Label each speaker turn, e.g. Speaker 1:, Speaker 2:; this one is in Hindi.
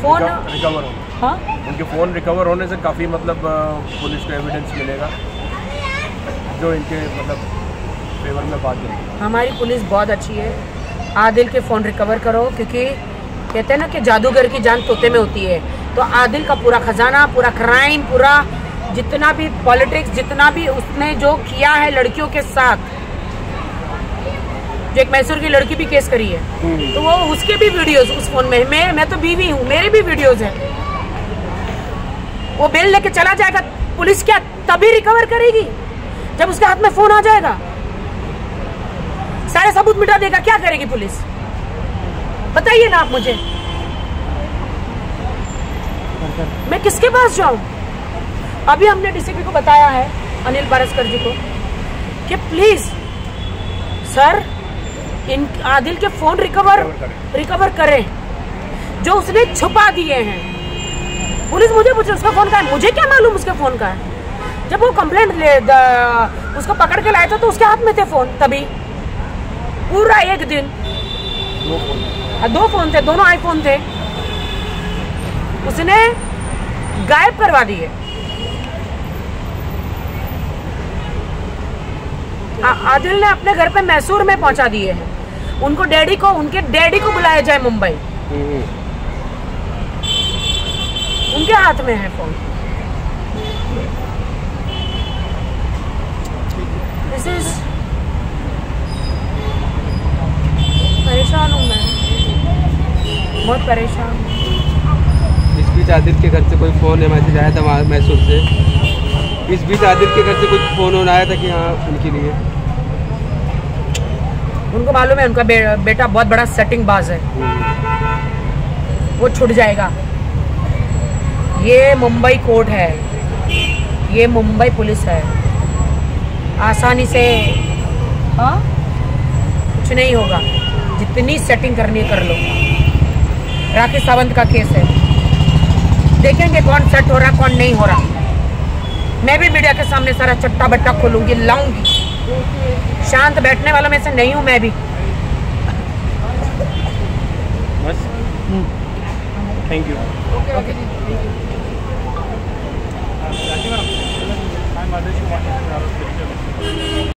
Speaker 1: फ़ोन
Speaker 2: रिकवर हो,
Speaker 1: हाँ
Speaker 2: उनके फ़ोन रिकवर होने से काफ़ी मतलब पुलिस को एविडेंस मिलेगा जो इनके मतलब फेवर में बात करेगी।
Speaker 1: हमारी पुलिस बहुत अच्छी है। आदिल के फ़ोन रिकवर करो, क्योंकि कहते हैं ना कि जादूगर की जान तोते में होती है। तो आदिल का पूरा खजाना, पूरा क्राइम, पूरा जितना भी पॉलिटिक्स, जितना भी उसने जो किया है लड़कियों के साथ, जो एक मैसूर की लड़की भी केस करी है, तो वो उसके भी वीडियोस उस फोन में, मैं तो बीवी हूँ, मेरे भी वीडियोस हैं। वो बेल लेके चला जाएगा, पुलिस क्या तभी रिकवर करेगी जब उसके हाथ में फोन आ जाएगा? सारे सबूत मिटा देगा, क्या करेगी पुलिस? बताइए ना आप मुझे, मैं किसके पास जाऊं? अभी हमने डीसीपी को बताया है, अनिल पारस्कर जी को, कि प्लीज सर इन आदिल के फोन रिकवर करें जो उसने छुपा दिए हैं। पुलिस मुझे पूछे उसका फोन का है, मुझे क्या मालूम उसके फोन का है? जब वो कंप्लेंट उसको पकड़ के लाया था तो उसके हाथ में थे फोन। तभी पूरा एक दिन दो फोन थे, दोनों आईफोन थे, उसने गायब करवा दिए। आदिल ने अपने घर पे मैसूर में पहुंचा दिए हैं। उनके डैडी को बुलाया जाए मुंबई, उनके हाथ में है फोन। दिस इज परेशान हूँ मैं, बहुत परेशान हूँ।
Speaker 3: इस बीच आदिल के घर से कोई फ़ोन या मैसेज आया था मैसूर से? इस बीच आदिल के घर से कुछ फ़ोन आया था कि हाँ उनके लिए?
Speaker 1: उनको मालूम है उनका बेटा बहुत बड़ा सेटिंग बाज है, वो छूट जाएगा। ये मुंबई कोर्ट है, ये मुंबई पुलिस है, आसानी से हाँ कुछ नहीं होगा। जितनी सेटिंग करनी है कर लो। राखी सावंत का केस है, देखेंगे कौन सेट हो रहा कौन नहीं हो रहा। मैं भी मीडिया के सामने सारा चट्टा बट्टा खोलूंगी, लाऊंगी। शांत बैठने वालों में से नहीं हूं मैं भी।
Speaker 2: बस थैंक यू।
Speaker 1: ओके।